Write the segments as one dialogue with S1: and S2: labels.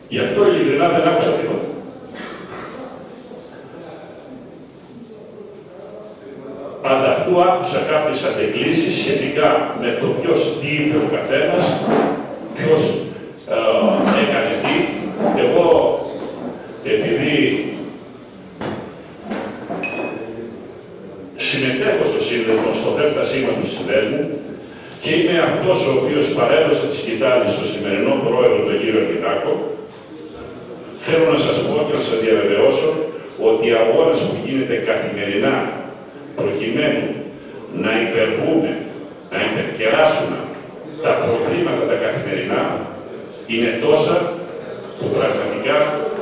S1: Γι' αυτό ειλικρινά δεν άκουσα τίποτα. Ανταυτού άκουσα κάποιες αντεκκλήσεις σχετικά με το ποιος τι είπε ο καθένας, ποιος έκανε τι. Εγώ, επειδή συμμετέχω στο σύνδεσμο, στο ΔΕΛΤΑ σήμα του συνδέσμου και είμαι αυτός ο οποίος παρέδωσε τη σκητάλη στο σημερινό πρόεδρο, τον κύριο Κιτάκο, θέλω να σας πω και να σας διαβεβαιώσω ότι οι αγώνες που γίνεται καθημερινά προκειμένου να υπερβούμε, να υπερκεράσουμε τα προβλήματα τα καθημερινά, είναι τόσα που πραγματικά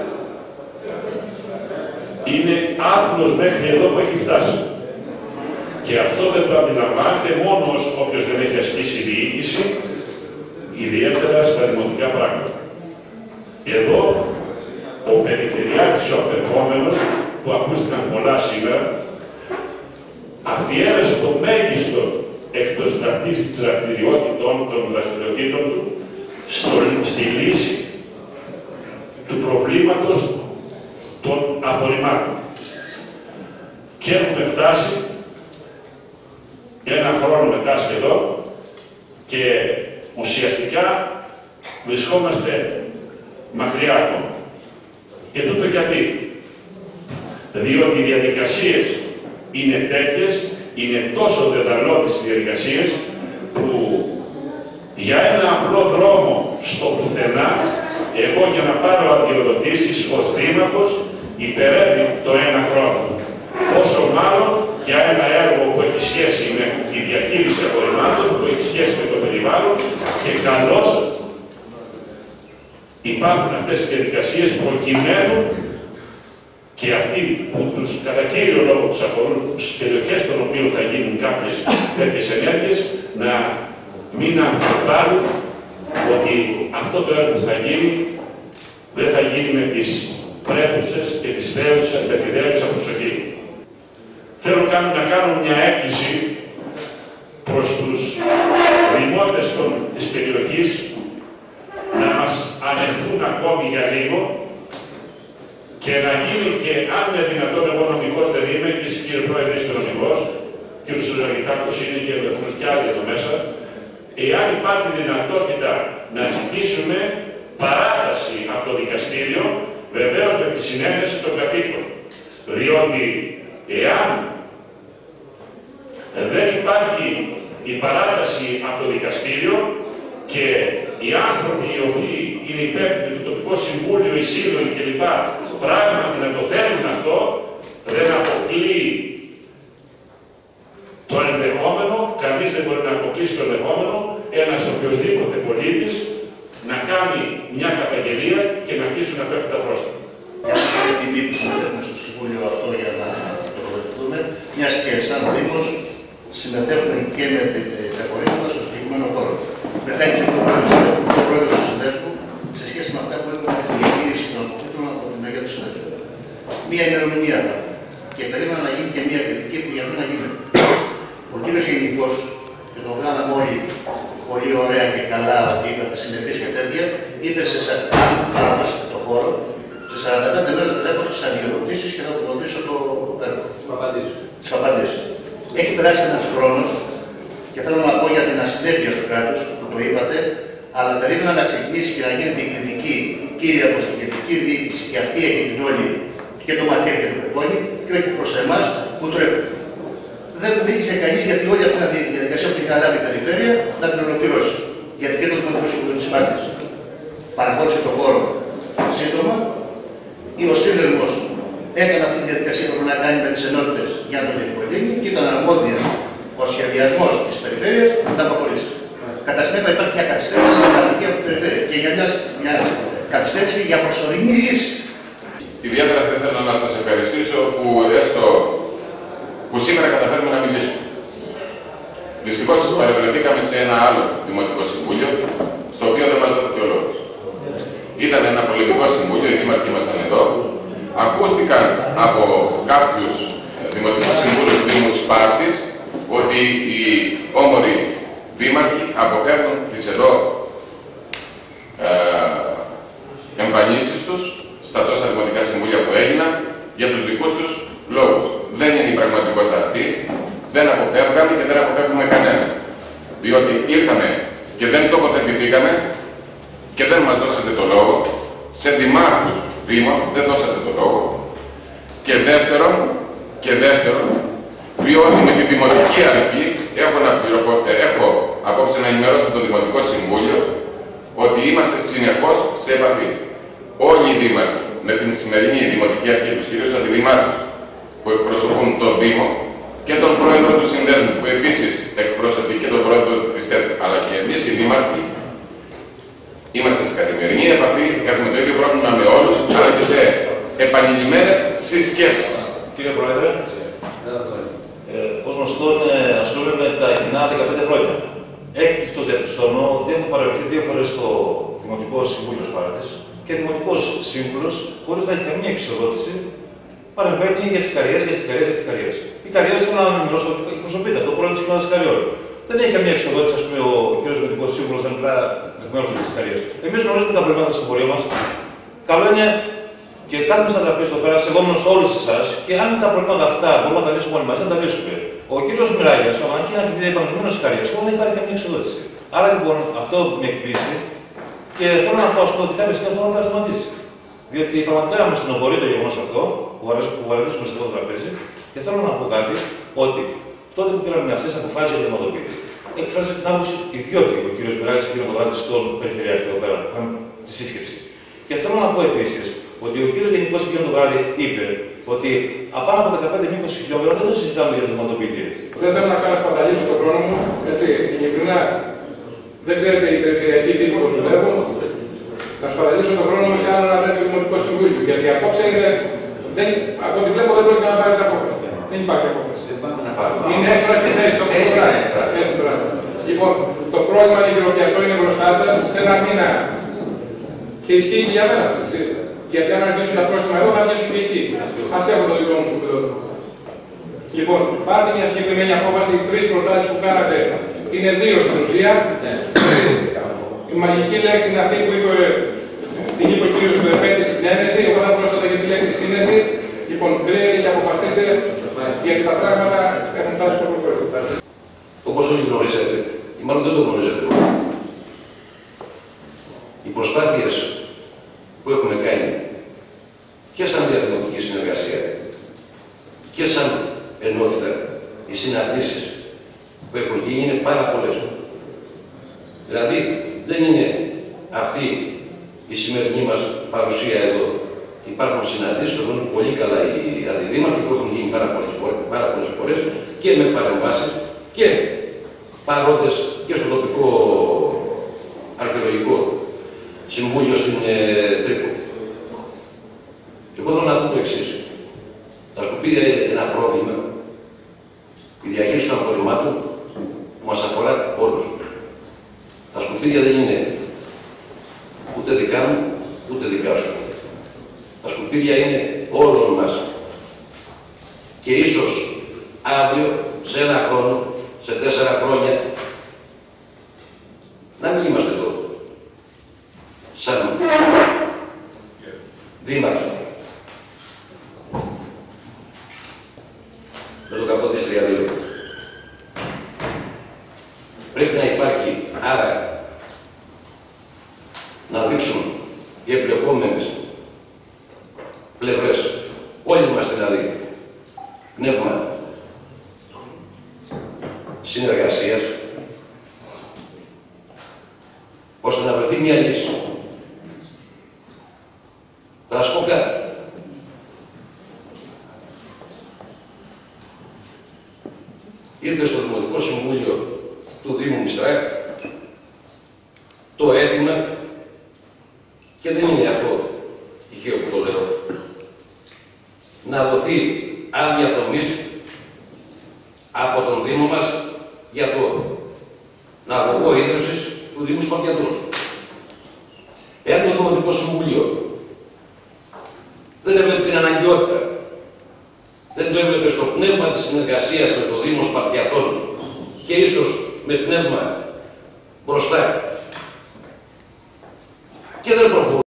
S1: είναι άθλος μέχρι εδώ που έχει φτάσει. Και αυτό δεν το αντιλαμβάνεται μόνο όποιος δεν έχει ασκήσει διοίκηση, ιδιαίτερα στα δημοτικά πράγματα. Εδώ, ο περιφερειάρχης, ο απερχόμενος, που ακούστηκαν πολλά σήμερα, αφιέρωσε το μέγιστο εκτός δραστηριοτήτων του στη λύση του προβλήματος των απορριμμάτων. Και έχουμε φτάσει ένα χρόνο μετά σχεδόν και ουσιαστικά βρισκόμαστε μακριά ακόμα. Και τούτο γιατί? Διότι οι διαδικασίες είναι τέτοιες, είναι τόσο δεδαλώδεις οι διαδικασίες, που για ένα απλό δρόμο στο πουθενά, εγώ για να πάρω αδειοδοτήσεις ως δήμαρχος, υπερεύει το ένα χρόνο. Πόσο μάλλον για ένα έργο που έχει σχέση με τη διαχείριση απορριμμάτων, που έχει σχέση με το περιβάλλον και καλώς υπάρχουν αυτές οι διαδικασίες προκειμένου και αυτοί που τους κατά κύριο λόγο τους αφορούν στις περιοχές των οποίων θα γίνουν κάποιες τέτοιες ενέργειες να μην αμφιβάλλουν ότι αυτό το έργο που θα γίνει δεν θα γίνει με τις πρέπουσες και τις δέουσες με τη δέουσα προσοχή. Θέλω να κάνω μια έκκληση προς τους δημότες της περιοχής να μας ανεχθούν ακόμη για λίγο και να γίνει και, αν είναι δυνατόν, εγώ νομικός δεν είμαι και εσύ κύριε Πρόεδρε είστε νομικός και ο Σουλαγητάκος είναι και ενδεχομένως κι άλλοι εδώ μέσα, εάν υπάρχει δυνατότητα να ζητήσουμε παράταση από το δικαστήριο, βεβαίως με τη συνένεση των κατοίκων. Διότι εάν δεν υπάρχει η παράταση από το δικαστήριο και οι άνθρωποι οι οποίοι είναι υπεύθυνοι του τοπικό συμβούλιο, οι σύλλογοι κλπ. Πράγματι να το θέλουν αυτό, δεν αποκλείει το ενδεχόμενο, κανείς δεν μπορεί να αποκλείσει το ενδεχόμενο, ένας οποιοσδήποτε πολίτης να κάνει μια καταγγελία και να αρχίσουν να πέφτουν τα πρόστιμα.
S2: Για να είναι τιμή που συμμετέχουμε στο Συμβούλιο αυτό για να το τοποθετηθούμε, μιας και σαν Δήμος συμμετέχουμε και με τα απορρίμματα στο συγκεκριμένο χώρο. Μετά έχει ο πρόεδρος του Συνδέσμου σε σχέση με αυτά που έχουμε τη διαχείριση των αποκτήτων από την μεριά του Συνδέσμου. Μία ημερομηνία και περίμενα να γίνει και μία κριτική που για μένα γίνεται. Ο κύριος Γενικός, και το βγάλαμε όλοι πολύ ωραία και καλά ότι είχατε συνεπείς και τέτοια, είπε σε αν παραδώσετε το χώρο, σε 45 μέρες βλέπω τις αδειοδοτήσεις και θα του δοτήσω το έργο. Τις απαντήσεις. Έχει περάσει ένας χρόνος και θέλω να πω για την ασυνέπεια του κράτους που το είπατε, αλλά περίμενα να ξεκινήσει και να γίνεται η κριτική κύρια προς την κεντρική διοίκηση και αυτή έχει την όλη και το μαχαίρι και το πεπόνι και όχι προς εμάς που τρέχουν. Δεν μίλησε κανείς γιατί όλη αυτή τη διαδικασία που είχε αναλάβει η περιφέρεια να την ολοκληρώσει. Γιατί και το Δημοτικό Συμβούλιο της Πάρτης παραχώρησε το χώρο σύντομα ή ο σύνδεσμος έκανε αυτή τη διαδικασία που πρέπει να κάνει με τις ενότητες για να το διευκολύνει και ήταν αρμόδια ο σχεδιασμός της περιφέρειας να αποχωρήσει. Κατά συνέπεια υπάρχει μια καθυστέρηση σημαντική από την περιφέρεια και για μια καθυστέρηση για προσωρινή λύση.
S3: Ιδιαίτερα θα ήθελα να σας ευχαριστήσω που σήμερα καταφέρουμε να μιλήσουμε. Δυστυχώς παρευρεθήκαμε σε ένα άλλο Δημοτικό Συμβούλιο, στο οποίο δεν μας δόθηκε ο λόγος. Ήταν ένα πολεμικό συμβούλιο, οι δήμαρχοι ήμασταν εδώ. Ακούστηκαν από κάποιους Δημοτικούς Συμβούλους του Δήμου Σπάρτης ότι οι όμοροι δήμαρχοι αποφεύγουν τις εδώ εμφανίσεις δημοτικά συμβούλια που έγιναν για τους δικούς τους λόγους. Δεν είναι η πραγματικότητα αυτή. Δεν αποφεύγαμε και δεν αποφεύγουμε κανένα. Διότι ήρθαμε και δεν τοποθετηθήκαμε και δεν μας δώσατε το λόγο. Σε δημάρχους δήμων δεν δώσατε το λόγο. Και δεύτερον, διότι με τη Δημοτική Αρχή έχω απόψε να ενημερώσω το Δημοτικό Συμβούλιο ότι είμαστε συνεχώς σε επαφή. Όλοι οι δήμαρχοι με την σημερινή Δημοτική Αρχή, τους κυρίους αντιδημάρχους που εκπροσωπούν το Δήμο και τον Πρόεδρο του Συνδέσμου που επίσης εκπροσωπεί και τον Πρόεδρο της ΤΕΠ, αλλά και εμείς οι δήμαρχοι, είμαστε σε καθημερινή επαφή, έχουμε το ίδιο πρόβλημα με όλους, αλλά και σε επανειλημμένες συσκέψεις.
S4: Κύριε Πρόεδρε, ως γνωστό ασχολούμαι με τα κοινά 15 χρόνια. Έκπληκτος διαπιστώνω ότι έχω παρευρεθεί 2 φορές στο Δημοτικό Συμβούλιο Σπάρτης και Δημοτικός Σύμβουλος, χωρίς να έχει καμία εξοδότηση, παρεμβαίνει για τις καριές. Οι καριές θέλω να ενημερώσω ότι εκπροσωπείται από το πρόεδρο της κοινότητας Καριών. Δεν έχει καμία εξοδότηση, ας πούμε, ο κ. Δημοτικός Σύμβουλος δεν μιλά εκ μέρους της καριές. Εμείς γνωρίζουμε τα προβλήματα στο χωριό μας. Καλό είναι και κάθομαι στα τραπέζια εδώ πέρα, σεβόμενος όλους εσάς, και αν τα προβλήματα αυτά μπορούμε να τα λύσουμε όλοι μαζί, να τα λύσουμε. Ο κ. Μιράγιας, ο Μανχή, αν έχει επαναλημμένος στις καριές, δεν υπάρχει καμία εξοδότηση. Άρα λοιπόν αυτό με εκπλήσει και θέλω να πω ότι κάποια στιγμή αυτό θα σταματήσει. Διότι πραγματικά με στενοχωρεί το γεγονός αυτό που βαρεθούμε σε αυτό το τραπέζι και θέλω να πω κάτι ότι τότε που πήραμε αυτές τις αποφάσεις για το αιματοποιητή, εκφράζει την άποψη ιδιότητα ο κ. Μιράγιας και ο κ. Νοβάρτης στον Περιφερειακό εδώ πέρα, που είχαμε τη σύσκεψη. Και θέλω να πω επίσης ότι ο κ. Γενικός κ. Νοβάρτη είπε ότι απάνω από 15 με 20 χιλιόμετρα δεν το συζητάμε για το αιματοποιητή.
S5: Δεν θέλω να ξανασπαταλήσω τον χρόνο μου, έτσι, ειλικρινά. Δεν ξέρετε οι περιφερειακοί τύποι που δουλεύουν. Να σπαταλήσω τον χρόνο μου σε άλλο ένα τέτοιο Δημοτικό Συμβούλιο. Γιατί απόψε από ό,τι βλέπω δεν πρόκειται να πάρετε απόφαση. Δεν υπάρχει απόφαση. Είναι έκφραση θέση όπως έτσι πράγμα. Λοιπόν, το πρόβλημα νοικοκυριαστό είναι μπροστά σας σε ένα μήνα. Και ισχύει και για μένα. Έτσι. Γιατί αν αρχίσουν τα πρόστιμα εδώ θα βγαίνουν και εκεί. Ας έχω το δικό μου σκουπίδο. Λοιπόν, πάρτε μια συγκεκριμένη απόφαση. Οι 3 προτάσεις που κάνατε είναι 2 στην ουσία. Η μαγική λέξη είναι αυτή που την είπε ο κύριος Περπέτη, συνένεση. Εγώ θα προσθέτω και τη λέξη σύνεση. Λοιπόν, κρίνετε και αποφασίστε, γιατί τα πράγματα έχουν φτάσει στο προσπέδιο.
S4: Όπως όλοι γνωρίζετε, ή μάλλον δεν το γνωρίζετε, οι προσπάθειες που έχουμε κάνει και σαν διαδημοτική συνεργασία και σαν ενότητα, οι συναντήσεις που έχουν γίνει είναι πάρα πολλές. Δηλαδή, δεν είναι αυτή η σημερινή μας παρουσία εδώ. Υπάρχουν συναντήσεις, το γνωρίζουν πολύ καλά οι αντιδήμαρχοι που έχουν γίνει πάρα πολλές φορές και με παρεμβάσεις και παρόντες και στο τοπικό αρχαιολογικό συμβούλιο στην Τρίπολη. Εγώ θέλω να πω το εξής. Τα σκουπίδια είναι ένα πρόβλημα, η διαχείριση των απορριμμάτων που μας αφορά όλους. Τα σκουπίδια δεν είναι ούτε δικά μου, ούτε δικά σου. Τα σκουπίδια είναι όλων μας. Και ίσως αύριο, σε 1 χρόνο, σε 4 χρόνια, να μην είμαστε εδώ. Σαν δήμαρχοι. Με το καπόδι στις 32. Πρέπει να υπάρχει, άρα, να δείξουν οι εμπλεκόμενες πλευρές, όλοι μας δηλαδή, πνεύμα συνεργασίας, ώστε να βρεθεί μια λύση. Θα σας πω κάτι. Ήρθε στο Δημοτικό Συμβούλιο του Δήμου Μιστράκ το αίτημα, και δεν είναι αυτό τυχαίο που το λέω, να δοθεί άδεια τομής από τον Δήμο μας για το ναυαγό ίδρυσης του Δήμου Σπαρτιατών. Εάν το Δημοτικό Συμβούλιο δεν έβλεπε την αναγκαιότητα, δεν το έβλεπε στο πνεύμα της συνεργασίας με το Δήμο Σπαρτιατών και ίσως με πνεύμα μπροστά και δεν προχωρούσε.